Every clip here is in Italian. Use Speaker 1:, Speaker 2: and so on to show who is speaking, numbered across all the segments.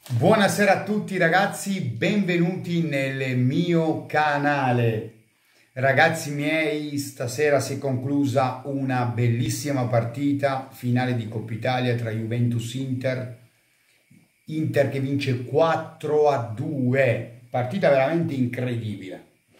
Speaker 1: Buonasera a tutti ragazzi, benvenuti nel mio canale. Ragazzi miei, stasera si è conclusa una bellissima partita, finale di Coppa Italia tra Juventus-Inter. Inter che vince 4-2, partita veramente incredibile.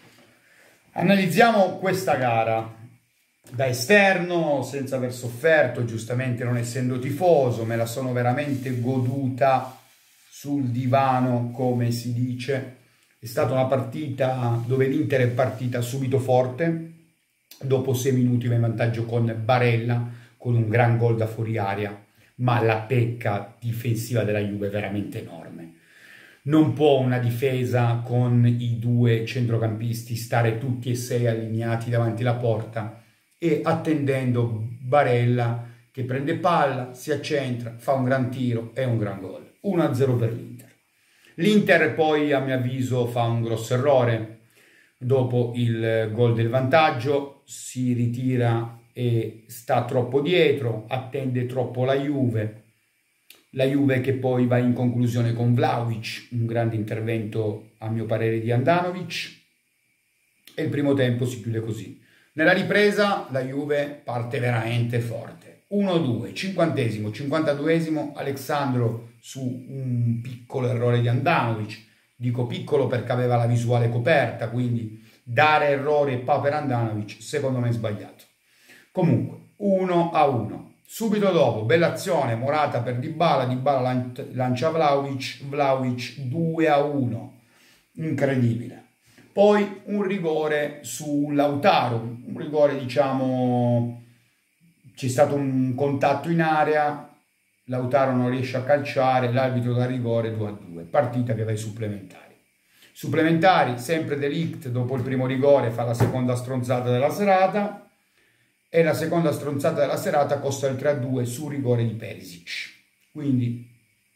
Speaker 1: Analizziamo questa gara da esterno, senza aver sofferto, giustamente non essendo tifoso, me la sono veramente goduta sul divano, come si dice. È stata una partita dove l'Inter è partita subito forte, dopo 6 minuti va in vantaggio con Barella, con un gran gol da fuori area, ma la pecca difensiva della Juve è veramente enorme. Non può una difesa con i due centrocampisti stare tutti e 6 allineati davanti alla porta e attendendo Barella che prende palla, si accentra, fa un gran tiro e un gran gol. 1-0 per l'Inter. L'Inter poi, a mio avviso, fa un grosso errore. Dopo il gol del vantaggio si ritira e sta troppo dietro, attende troppo la Juve. La Juve che poi va in conclusione con Vlahovic, un grande intervento a mio parere di Handanovic, e il primo tempo si chiude così. Nella ripresa la Juve parte veramente forte. 1-2, 50esimo, 52esimo, Alexandro su un piccolo errore di Handanovic. Dico piccolo perché aveva la visuale coperta, quindi dare errore per Handanovic secondo me è sbagliato. Comunque 1-1. Subito dopo, bella azione, Morata per Dybala, Dybala lancia Vlahovic, Vlahovic 2-1, incredibile. Poi un rigore su Lautaro, un rigore diciamo, c'è stato un contatto in area, Lautaro non riesce a calciare, l'arbitro da rigore 2-2, partita che va ai supplementari. Supplementari, sempre De Ligt dopo il primo rigore fa la seconda stronzata della serata, e la seconda stronzata della serata costa il 3-2 su rigore di Perisic. Quindi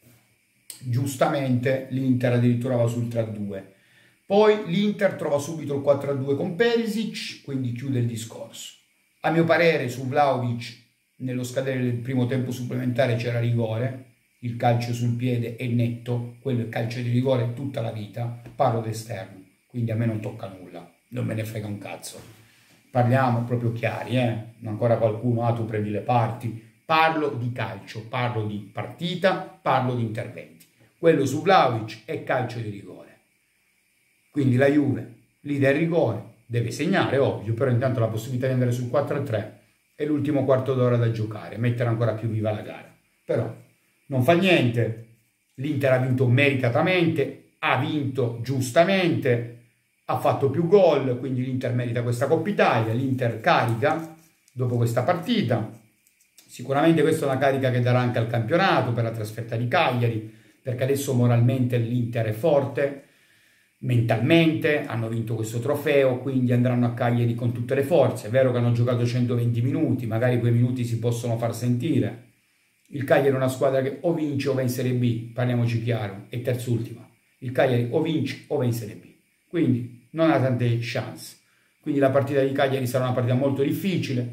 Speaker 1: giustamente l'Inter addirittura va sul 3-2. Poi l'Inter trova subito il 4-2 con Perisic, quindi chiude il discorso. A mio parere su Vlahovic nello scadere del primo tempo supplementare c'era rigore, il calcio sul piede è netto, quello è calcio di rigore tutta la vita, parlo d'esterno, quindi a me non tocca nulla, non me ne frega un cazzo. Parliamo proprio chiari, ancora qualcuno, tu prendi le parti, parlo di calcio, parlo di partita, parlo di interventi. Quello su Vlahovic è calcio di rigore. Quindi la Juve, lì del rigore, deve segnare, ovvio, però intanto la possibilità di andare sul 4-3 è l'ultimo quarto d'ora da giocare, mettere ancora più viva la gara. Però non fa niente, l'Inter ha vinto meritatamente, ha vinto giustamente, ha fatto più gol, quindi l'Inter merita questa Coppa Italia, l'Inter carica dopo questa partita. Sicuramente questa è una carica che darà anche al campionato per la trasferta di Cagliari, perché adesso moralmente l'Inter è forte, mentalmente hanno vinto questo trofeo, quindi andranno a Cagliari con tutte le forze. È vero che hanno giocato 120 minuti, magari quei minuti si possono far sentire. Il Cagliari è una squadra che o vince o va in Serie B, parliamoci chiaro, è terzultima. Il Cagliari o vince o va in Serie B, quindi non ha tante chance. Quindi la partita di Cagliari sarà una partita molto difficile,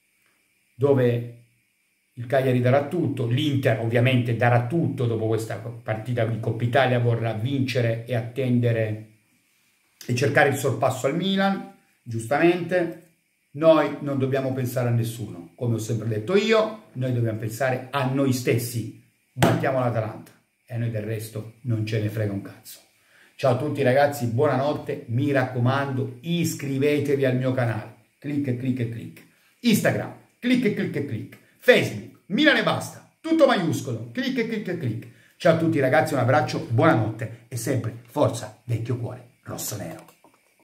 Speaker 1: dove il Cagliari darà tutto, l'Inter ovviamente darà tutto dopo questa partita di Coppa Italia, vorrà vincere e attendere e cercare il sorpasso al Milan, giustamente. Noi non dobbiamo pensare a nessuno, come ho sempre detto io, noi dobbiamo pensare a noi stessi, battiamo l'Atalanta e a noi del resto non ce ne frega un cazzo. Ciao a tutti ragazzi, buonanotte, mi raccomando iscrivetevi al mio canale, clic e clic e clic, Instagram, clic e clic e clic, Facebook, Milan e basta, tutto maiuscolo, clic e clic e clic. Ciao a tutti ragazzi, un abbraccio, buonanotte e sempre forza vecchio cuore rosso-nero.